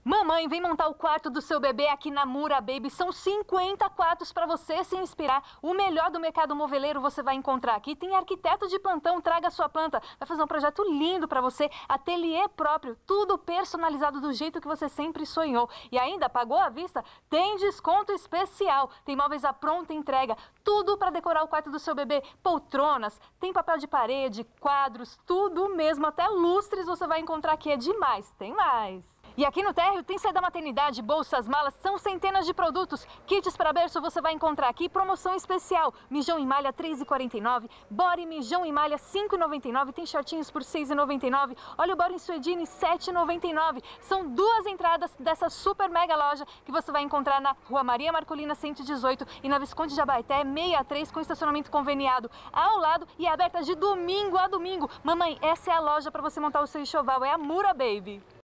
Mamãe, vem montar o quarto do seu bebê aqui na Mura Baby. São 50 quartos para você se inspirar. O melhor do mercado moveleiro você vai encontrar aqui. Tem arquiteto de plantão, traga sua planta. Vai fazer um projeto lindo para você. Ateliê próprio, tudo personalizado do jeito que você sempre sonhou. E ainda, pagou à vista? Tem desconto especial. Tem móveis à pronta entrega. Tudo para decorar o quarto do seu bebê. Poltronas, tem papel de parede, quadros, tudo mesmo. Até lustres você vai encontrar aqui. É demais. Tem mais. E aqui no térreo tem saída da maternidade, bolsas, malas, são centenas de produtos. Kits para berço você vai encontrar aqui, promoção especial. Mijão em malha R$ 3,49, body mijão em malha R$ 5,99, tem shortinhos por R$ 6,99. Olha o body em suedine R$ 7,99. São duas entradas dessa super mega loja que você vai encontrar na Rua Maria Marcolina 118 e na Visconde de Abaeté 63 com estacionamento conveniado ao lado e é aberta de domingo a domingo. Mamãe, essa é a loja para você montar o seu enxoval, é a Mura Baby.